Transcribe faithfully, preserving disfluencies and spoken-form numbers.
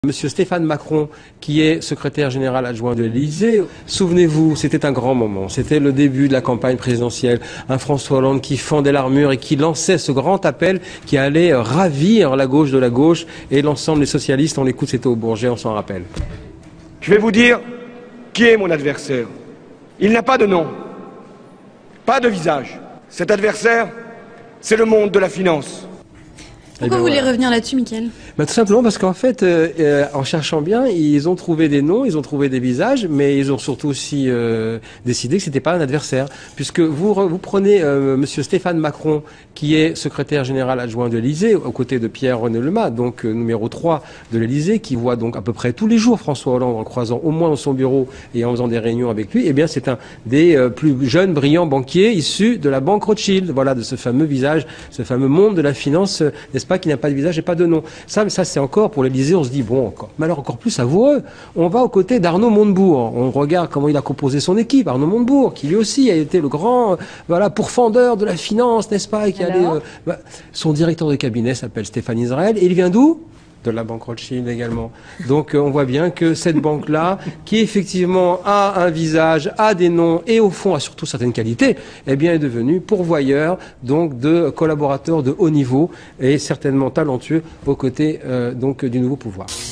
Monsieur Stéphane Macron, qui est secrétaire général adjoint de l'Élysée, souvenez-vous, c'était un grand moment. C'était le début de la campagne présidentielle. Un François Hollande qui fendait l'armure et qui lançait ce grand appel qui allait ravir la gauche de la gauche et l'ensemble des socialistes. On l'écoute, c'était au Bourget, on s'en rappelle. Je vais vous dire qui est mon adversaire. Il n'a pas de nom, pas de visage. Cet adversaire, c'est le monde de la finance. Pourquoi vous voulez voilà. revenir là-dessus, Mickaël? Bah, tout simplement parce qu'en fait, euh, euh, en cherchant bien, ils ont trouvé des noms, ils ont trouvé des visages, mais ils ont surtout aussi euh, décidé que c'était pas un adversaire, puisque vous vous prenez euh, Monsieur Stéphane Macron, qui est secrétaire général adjoint de l'Élysée, aux côtés de Pierre-René Lemas, donc euh, numéro trois de l'Élysée, qui voit donc à peu près tous les jours François Hollande en le croisant au moins dans son bureau et en faisant des réunions avec lui. Eh bien, c'est un des euh, plus jeunes, brillants banquiers issus de la banque Rothschild, voilà, de ce fameux visage, ce fameux monde de la finance, euh, n'est-ce pas, qui n'a pas de visage et pas de nom. Ça, ça c'est encore pour l'Élysée, on se dit, bon, encore, mais alors encore plus savoureux, on va aux côtés d'Arnaud Montebourg. On regarde comment il a composé son équipe, Arnaud Montebourg, qui lui aussi a été le grand, euh, voilà, pourfendeur de la finance, n'est-ce pas, et qui allait, euh, bah, son directeur de cabinet s'appelle Stéphane Israël, et il vient d'où? De la banque Rothschild également. Donc euh, on voit bien que cette banque-là, qui effectivement a un visage, a des noms et au fond a surtout certaines qualités, eh bien est devenue pourvoyeur donc de collaborateurs de haut niveau et certainement talentueux aux côtés euh, donc du nouveau pouvoir.